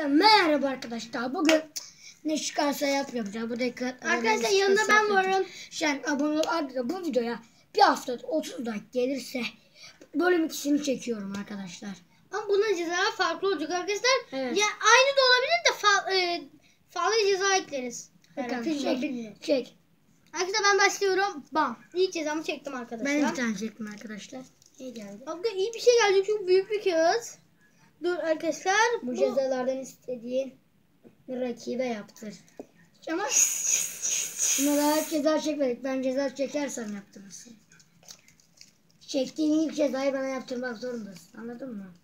Herkese merhaba arkadaşlar. Bugün ne çıkarsa yapacağım. Bu dakika arkadaşlar yanında ben varım. Sen abone ol. Arkadaşlar bu videoya bir hafta 30 dakika gelirse bölüm 2'sini çekiyorum arkadaşlar. Ama buna ceza farklı olacak arkadaşlar. Evet. Ya aynı da olabilir de farklı ceza ekleriz. Bakalım Bilmiyorum. çek. Arkadaşlar ben başlıyorum. Bam. İlk cezamı çektim arkadaşlar. Ben bir tane çektim arkadaşlar. İyi geldi. Arkadaşlar iyi bir şey geldi çünkü büyük bir kağıt. Dur arkadaşlar. Bu cezalardan istediğin rakibe yaptır. Ama buna daha ceza çekmedik. Ben ceza çekersem yaptırırsın. Çektiğin ilk cezayı bana yaptırmak zorundasın. Anladın mı?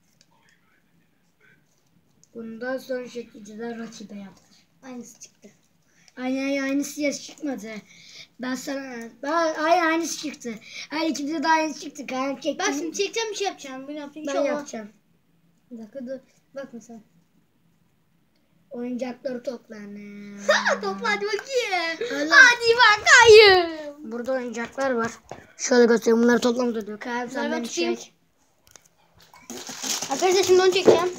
Bundan sonra çektiğin ceza rakibe yaptır. Aynısı çıktı. Aynısı ya çıkmadı. Ben sana aynısı çıktı. Her ikimize de aynısı çıktı. Ben şimdi çekeceğim bir şey yapacağım. Bunu yapacağım. Ben yapacağım. Bir dakika dur. Bakma sen. Oyuncakları topla anne. Topla hadi bakayım. Allah. Hadi bakayım. Burada oyuncaklar var. Şöyle göstereyim. Bunları toplamadı diyor. Sen Ben beni tutayım. çek. Arkadaşlar şimdi onu çekeceğim.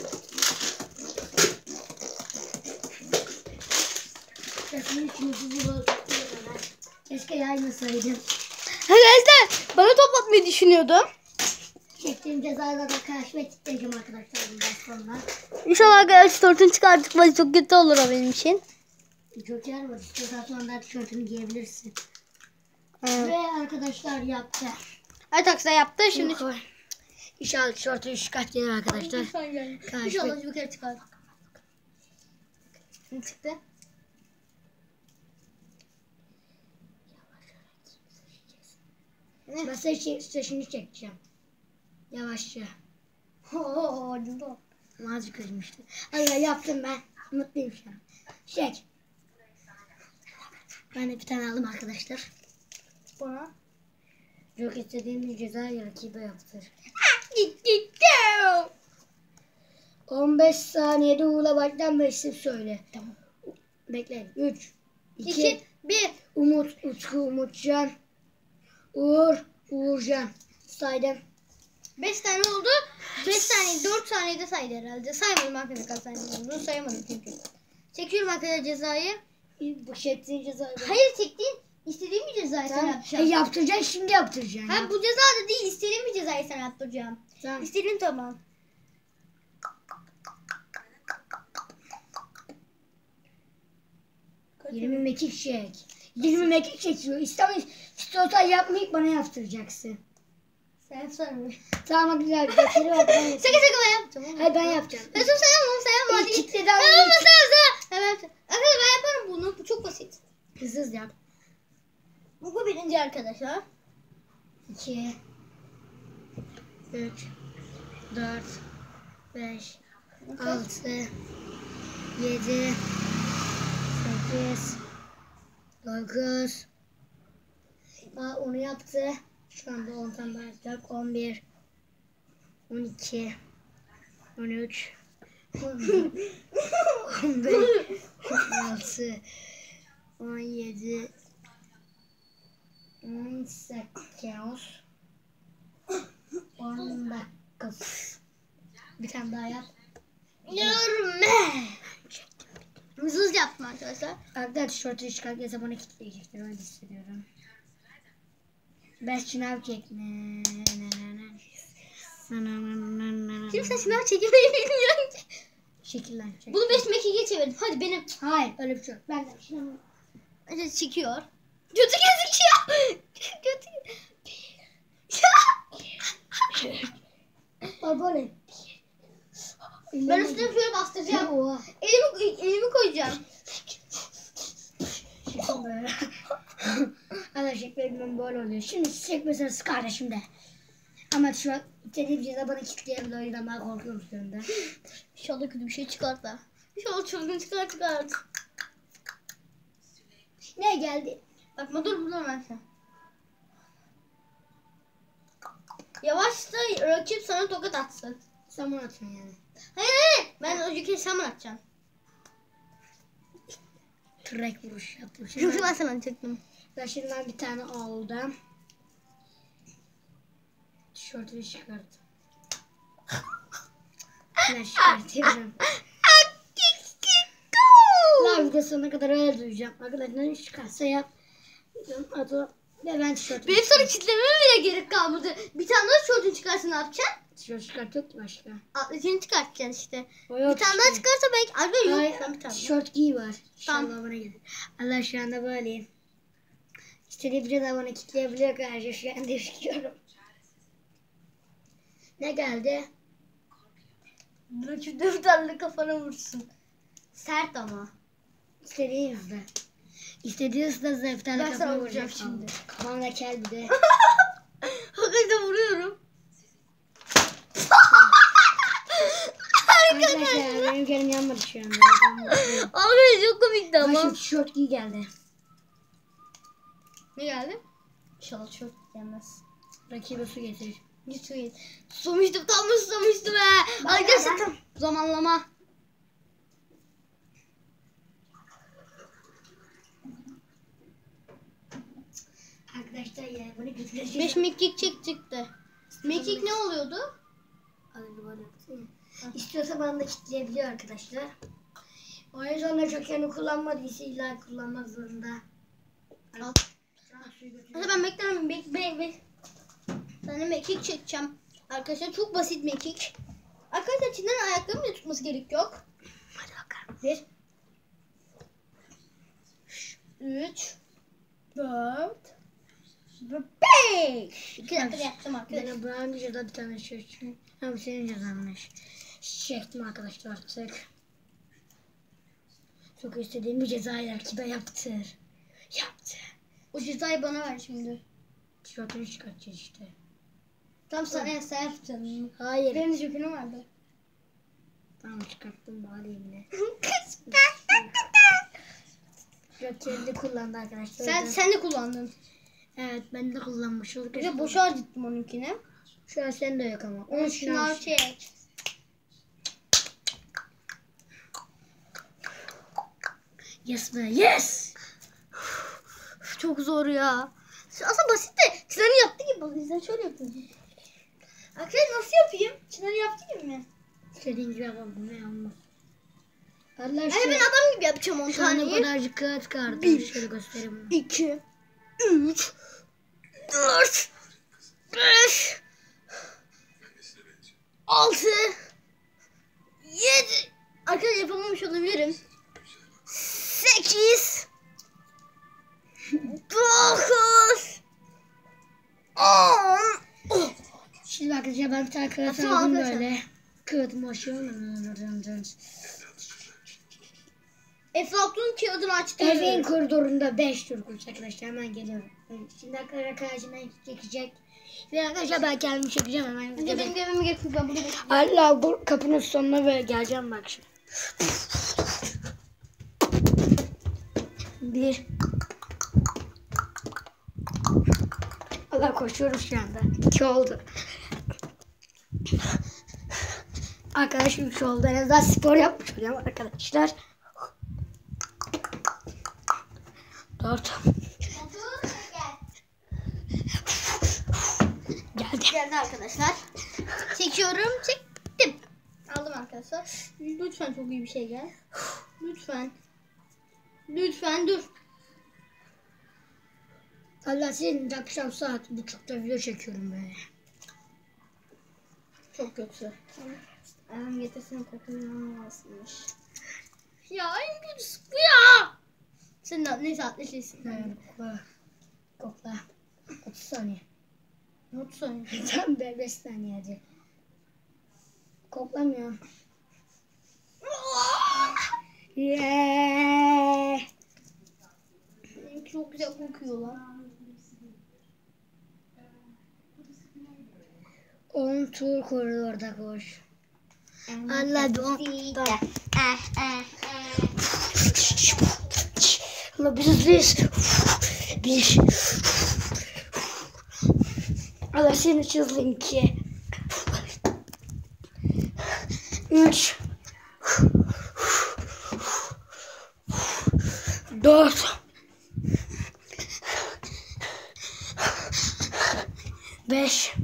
Keşke yaymasaydım. Arkadaşlar bana toplatmayı düşünüyordum. Çektiğim cezayla da karşıma kitleyeceğim arkadaşlar bundan sonra. İnşallah arkadaşlar tişörtünü çıkarttık. Çok kötü olur o benim için. Joker var. İstiyorsan sonra tişörtünü giyebilirsin. Evet. Ve arkadaşlar yaptı. Evet arkadaşlar yaptı. Şimdi Koy. İnşallah tişörtü çıkart gelir arkadaşlar. İnşallah bir kere çıkar. Şimdi çıktı. Ben saçını çekeceğim. Yavaşça. Azıcık acımıştı. Allah yaptım ben. Mutluyum şu an. Çek. Ben de bir tane aldım arkadaşlar. Bana. Çok istediğim bir ceza rakibe yaptır. 15 saniyede Uğur'la baştan 5 söyle. Tamam. Bekle. 3, 2, 1. Umut, Utku, Umutcan. Uğur, Uğurcan. Saydım. 5 tane oldu. 5 saniye, 4 saniyede saydı herhalde. Saymadım arkadaşlar kaç saniye olduğunu. Sayamadım çünkü. Çekiyorum arkadaşlar cezayı. Bu çektiğin cezayı. Hayır çektiğin istediğim bir cezayı sana yapacağım. Yaptıracaksın, şimdi yaptıracaksın. Ha bu ceza da değil, istediğim bir cezayı sana yaptıracağım. Tamam. İstediğin tamam. Kaç 20 mekik çek. 20 mekik çekiyor. İstiyorsan yapmayıp bana yaptıracaksın. Sen yapsana. Tamam güzel. Geçeri bak ben yapacağım. Şaka ben yapacağım. Hayır ben yapacağım. Ben sayamam hadi. Kitle daha Sayamam sayamam. Evet. Arkadaşlar ben yaparım bunu. Bu çok basit. hızlı yap. Bu birinci arkadaşlar. 2 3 4 5 6 7 8 9 onu yaptı. Şu anda 10'dan başlayacak. 11 12 13 14 15 16 17 18 10 dakika. Bir tane daha yap. Yürüme. Hızlı yaptım arkadaşlar. Arkadaşlar tişörtü çıkartırsa bana kitleyecektir. Öyle hissediyorum. Ben şınav çekme. Şimdi sen şınav çekmeyi bilmiyorsun ki. Şekillen çek. Bunu 5 mekiğe çevirdim. Hadi benim. Hayır öyle bir şey yok. Ben de şınav. Hadi çekiyor. Kötü gözüküyor. Kötü. Baba ne? Ben üstüne şöyle bastıracağım. Oha. Elimi koyacağım. Şekil böyle. Ana şeklerim böyle oluyor. Şimdi çekme sırası kardeşimde. Ama şu an istediğim ceza bana kitleyebilir. O yüzden ben korkuyorum üstünde. İnşallah kötü bir şey çıkart da. İnşallah çılgın çıkart. Ne geldi? Bakma dur buradan ben sen. Yavaş da rakip sana tokat atsın. Sen bana atıyorsun yani. Hayır. Ben o kez sen atacaksın. Trek vuruş yaptım. Çünkü ben sana çektim. Ben şimdiden bir tane aldım. Tişörtünü çıkarttım. Ben çıkartıyorum. video sonuna kadar öyle duyacağım. Arkadaşlar ne çıkarsa yap. Ato ve ben tişörtüm. Benim sana kitlememe bile gerek kalmadı. Bir tane daha tişörtün çıkarsa ne yapacaksın? Tişört çıkart yok ki başka. Atletini çıkartacaksın işte. O yok Bir tane daha işte. çıkarsa belki. Abi yok. Hayır, Sen bir tane. tişört giy var. Tamam. İnşallah bana gelir. Allah şu anda böyleyim. İstediği bir de bana kitleyebiliyor kardeşim. Şu anda yaşıyorum. Ne geldi? Rakip 4 tane kafana vursun. Sert ama. İstediği hızda. İstediği hızda size bir tane Ben sana kafama vuracağım vuracak şimdi. Kafamda kel bir de. Hakikaten vuruyorum. Arkadaşlar benim kelim yanmadı şu anda. Abi çok komikti ama. Başım tişört giy geldi. Ne geldi? İnşallah tişört gelmez. Rakibe su getir. Lütfen. Susamıştım, tam da susamıştım he. Arkadaşlar tam zamanlama. Arkadaşlar ya bunu götüreceğim. 5 mekik çek çıktı. Mekik ne oluyordu? İstiyorsa bana da kitleyebiliyor arkadaşlar. O yüzden de çökeni kullanmadıysa illa kullanmak zorunda. Al. Hadi ben beklemem. Ben mekik çekeceğim. Arkadaşlar çok basit mekik. Arkadaşlar içinden ayaklarımı bile tutması gerek yok. Hadi bakalım. 1 3 4 5 2 dakika yaptım arkadaşlar. Ben Burak'ın videoda bir tane şey çektim. Ama senin cezanmış. Çektim arkadaşlar artık. Çok istediğim bir cezayı rakibe yaptır. Yaptı. O cezayı bana ver şimdi. Tişörtünü çıkartacağız işte. Tam sen yapacaksın. Hayır. Benim tişörtüm vardı. Tamam çıkarttım bari yine. Joker'i kullandı arkadaşlar. Sen de kullandın. Evet ben de kullanmış olduk. Bir de boşa harcattım onunkini. Şu an sende yok ama. Onu şınav çek. Yes be yes. Çok zor ya. Aslında basit de Çınar'ın yaptığı gibi. Bak sen şöyle yapıyorsun. Arkadaşlar nasıl yapayım? Çınar'ın yaptığı gibi mi? İstediğin gibi yapalım ne olmaz. Allah Yani şu, ben adam gibi yapacağım 10 şu anda taneyi. kadarcık kağıt kartı. Bir. Şöyle göstereyim onu. 2 3 4 5 6 7 Arkadaşlar yapamamış olabilirim. 8 9 10 Şimdi arkadaşlar ben bir tane kağıt Atın aldım arkadaşlar. böyle. Kağıtımı açıyorum. Eflatun kağıdını açtım. Evin koridorunda 5 tur kurç arkadaşlar hemen geliyorum. Şimdi arkadaşlar karşımdan çekecek. Ve arkadaşlar ben kendimi çekeceğim hemen. Önce benim dememi getirdim ben burada. Allah bu kapının sonuna böyle geleceğim bak şimdi. 1 Allah koşuyorum şu anda. 2 oldu. Arkadaşım 3 oldu. En azından spor yapmış oluyorum arkadaşlar. 4 geldi. Geldi arkadaşlar. Çekiyorum. Çektim. Aldım arkadaşlar. Lütfen çok iyi bir şey gel. Lütfen. Lütfen dur. Allah senin akşam saat 1:30'da video çekiyorum böyle. Çok kötü. Annem getirsin kokuyu inanılmazmış. Ya en kötüsü bu ya. Sen de neyse atleşirsin. Kokla. Kokla. 30 saniye. Ne oldu sonra? Tam 5 saniye hadi. Koklamıyor. Yeah. Benimki çok güzel kokuyor lan. 10 tur koridorda koş. Allah don. Allah bir. Allah seni çizdim 2. 3. 4. 5.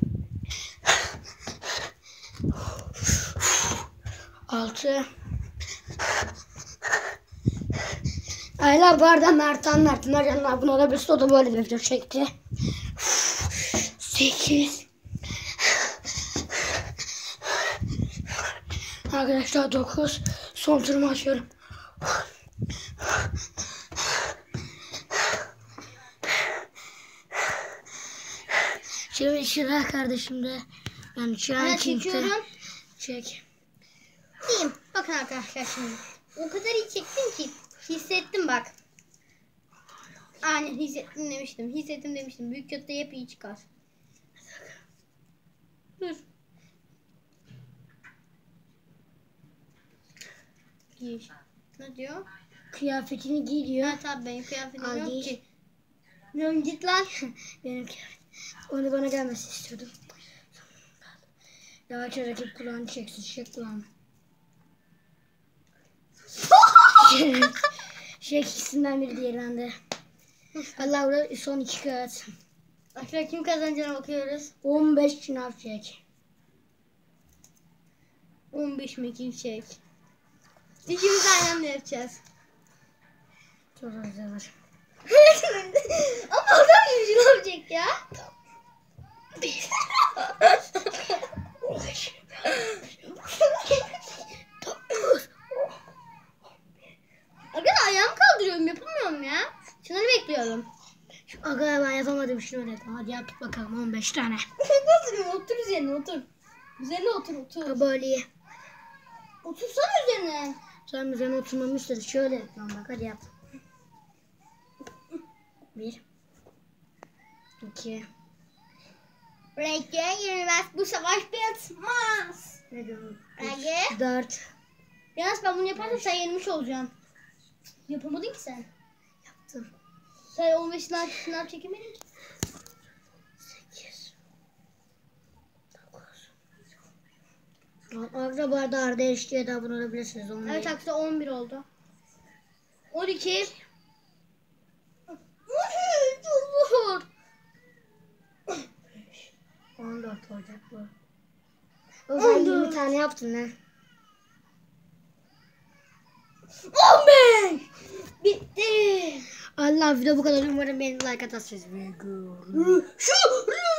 6 Ayla bu arada Mertcanlar buna da bir soda böyle bir video çekti. 8. Arkadaşlar 9. Son turumu açıyorum. Şimdi Çıra kardeşim de. Yani Çıra çekiyorum. Çek. İyiyim. Bakın arkadaşlar şimdi. O kadar iyi çektim ki. Hissettim bak. Aynen hissettim demiştim. Büyük kötü hep iyi çıkar. Dur. Giy. Ne diyor? Kıyafetini giy diyor. Ha tabii benim kıyafetim Al, yok giy. ki. Diyorum git lan. Benim kıyafet. Onu bana gelmesi istiyordum. Yavaşça rakip kulağını çeksin. Çek kulağını. İkisinden biri diğeri bende. Allah burada son 2 kağıt. Aşağı kim kazanacağına bakıyoruz. 15 şınav çek. 15 mekik çek. İkimiz aynı anda yapacağız. Çok güzel var. Ama adam gibi şınav çek ya. Arkadaşlar ayağımı kaldırıyorum yapamıyorum ya. Şunları bekliyorum. Aga ben yapamadım şunu öğretmen. Hadi yap bakalım 15 tane. Otur üzerine otur. Üzerine otur. Böyle iyi. Otursana üzerine. Sen üzerine oturmamı istedi. Şöyle yapmam bak hadi yap. 1 2 Renkler yenilmez. Bu savaş bitmez. Ne diyorum? Ege. 4 Yalnız ben bunu yaparsam sen yenilmiş olacaksın. Yapamadın ki sen. Yaptım. Sen 15 sınav çekemedin ki. 8 9 Arda bu arada Arda Eşli'ye de abone olabilirsiniz. Evet arkadaşlar 11 oldu. 12 olur. 14 olacak bu. O zaman 20 tane yaptın ne? 15 bitti. Allah video bu kadar umarım beni like atarsınız. Şu